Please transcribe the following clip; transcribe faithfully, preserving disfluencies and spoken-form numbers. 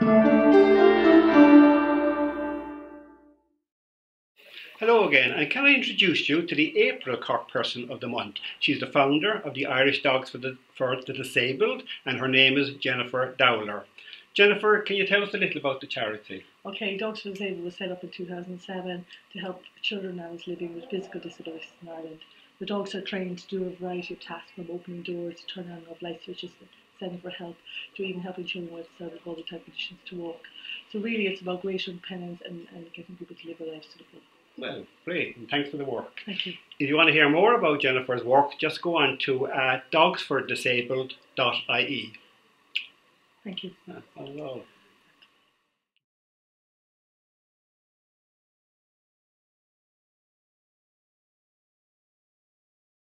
Hello again, and can I introduce you to the April Cork Person of the Month? She's the founder of the Irish Dogs for the, for the Disabled, and her name is Jennifer Dowler. Jennifer, can you tell us a little about the charity? Okay, Dogs for the Disabled was set up in two thousand seven to help children and adults living with physical disabilities in Ireland. The dogs are trained to do a variety of tasks, from opening doors to turning on and off light switches, sending for help, to even helping children with cerebral type conditions to walk. So really it's about greater independence and, and getting people to live their lives to the full. Well, great, and thanks for the work. Thank you. If you want to hear more about Jennifer's work, just go on to uh, dogs for disabled dot I E. Thank you. Uh, hello.